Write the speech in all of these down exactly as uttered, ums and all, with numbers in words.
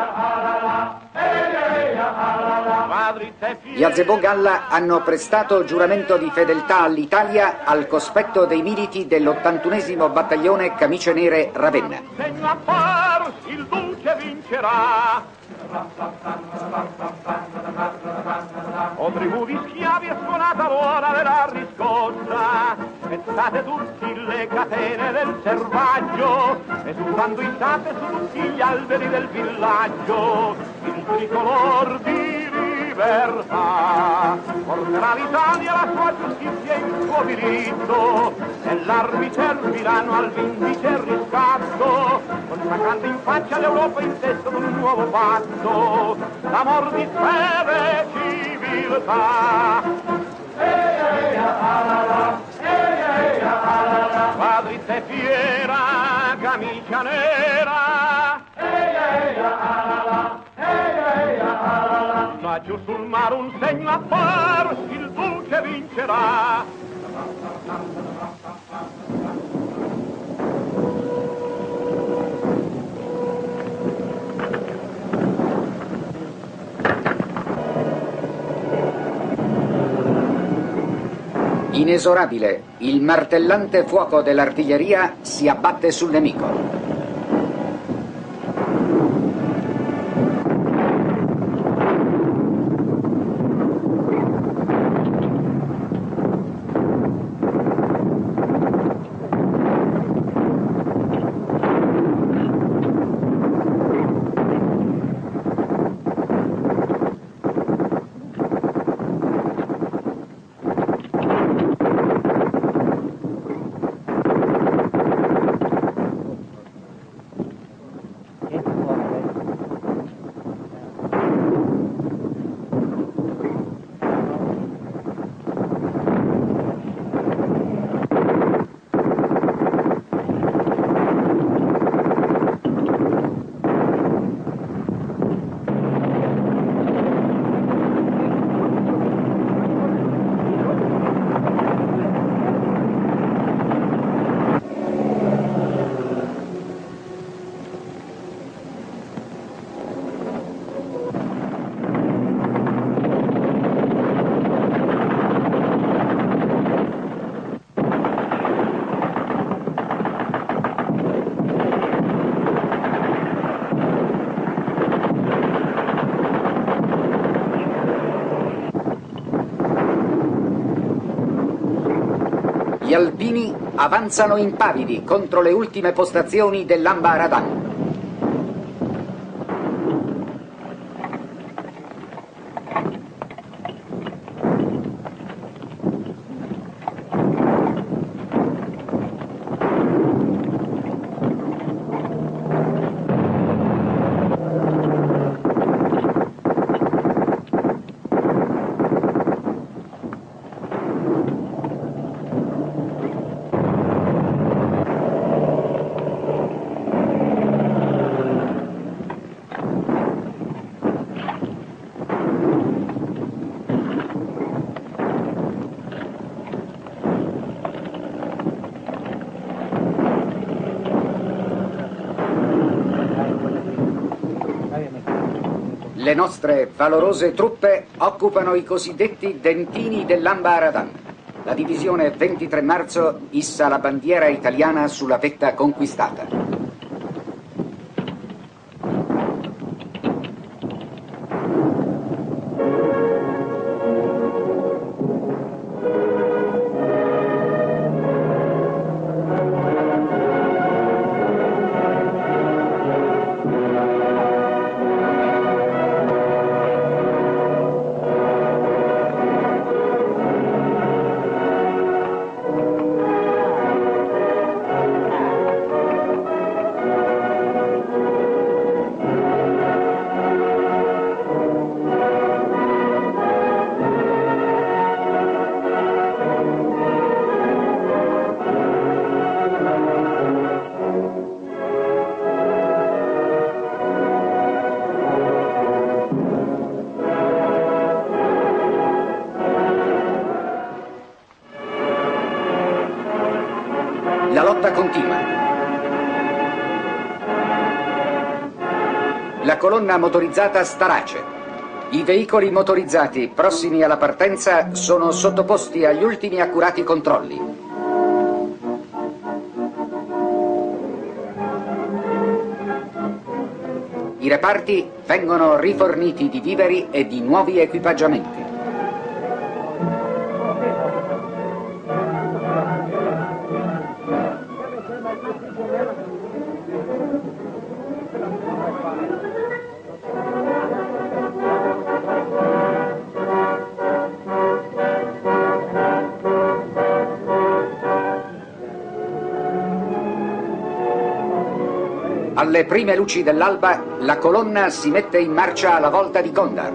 Gli Azebò Galla hanno prestato giuramento di fedeltà all'Italia al cospetto dei militi dell'ottantunesimo battaglione Camicie Nere Ravenna. Il duce vincerà. O tribù di schiavi è suonata l'ora della riscossa, spezzate tutti le catene del servaggio, esultando istate su tutti gli alberi del villaggio, il tricolor di libertà porterà l'Italia alla sua giustizia e il suo diritto, e l'armi serviranno al vindice riscatto, consacrando in faccia l'Europa il testo di un nuovo patto, l'amor di fede e civiltà. Va dritta e fiera, camicia nera, laggiù sul mare un segno appar, il duce vincerà. Inesorabile, il martellante fuoco dell'artiglieria si abbatte sul nemico. Gli alpini avanzano impavidi contro le ultime postazioni dell'Amba Aradan. Le nostre valorose truppe occupano i cosiddetti dentini dell'Amba Aradan. La divisione ventitré marzo issa la bandiera italiana sulla vetta conquistata. la colonna motorizzata Starace. I veicoli motorizzati prossimi alla partenza sono sottoposti agli ultimi accurati controlli. I reparti vengono riforniti di viveri e di nuovi equipaggiamenti. Alle prime luci dell'alba, la colonna si mette in marcia alla volta di Gondar.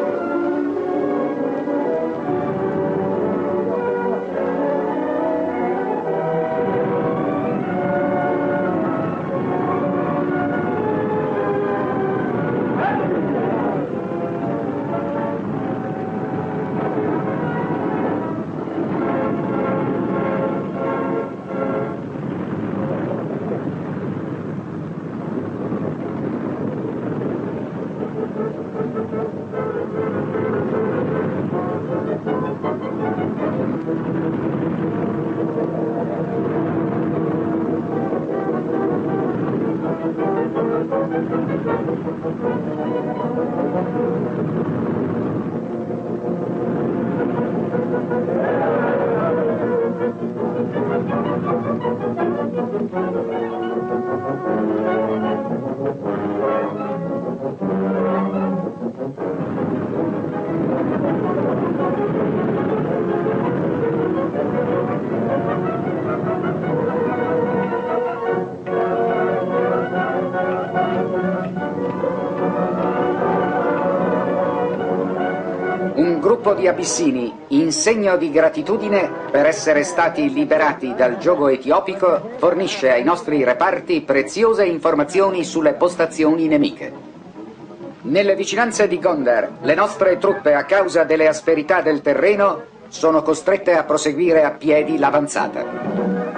Un gruppo di abissini, in segno di gratitudine per essere stati liberati dal giogo etiopico, fornisce ai nostri reparti preziose informazioni sulle postazioni nemiche. Nelle vicinanze di Gondar, le nostre truppe, a causa delle asperità del terreno, sono costrette a proseguire a piedi l'avanzata.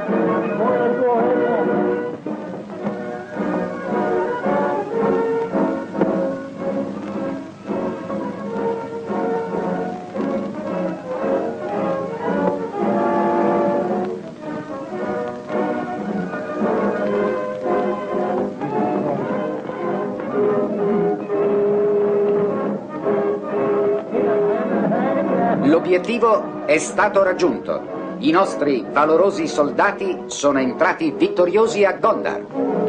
L'obiettivo è stato raggiunto. I nostri valorosi soldati sono entrati vittoriosi a Gondar.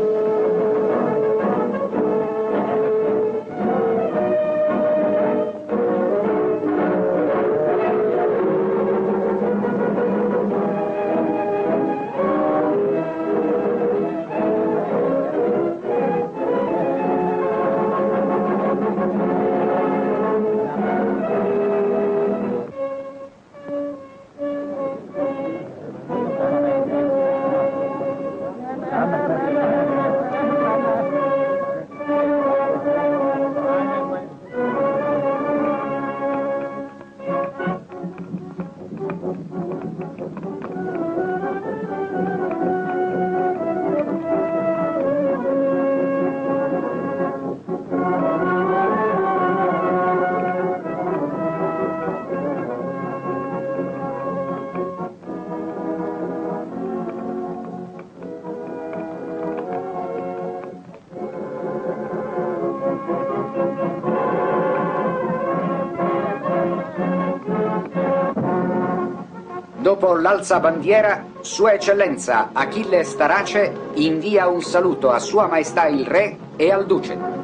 Dopo l'alzabandiera, Sua Eccellenza Achille Starace invia un saluto a Sua Maestà il Re e al Duce.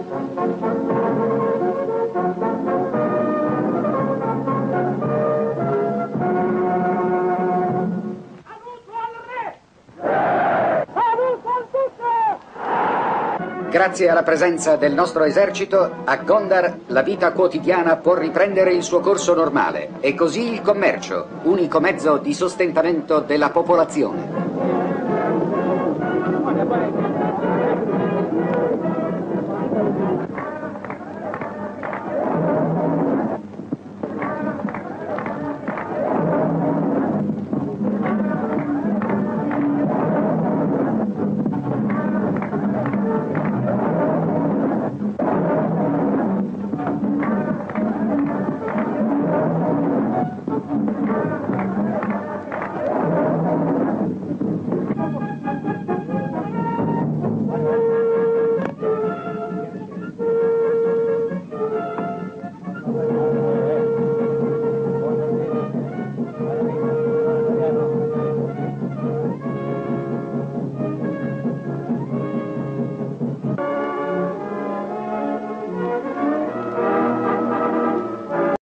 Grazie alla presenza del nostro esercito, a Gondar la vita quotidiana può riprendere il suo corso normale e così il commercio, unico mezzo di sostentamento della popolazione.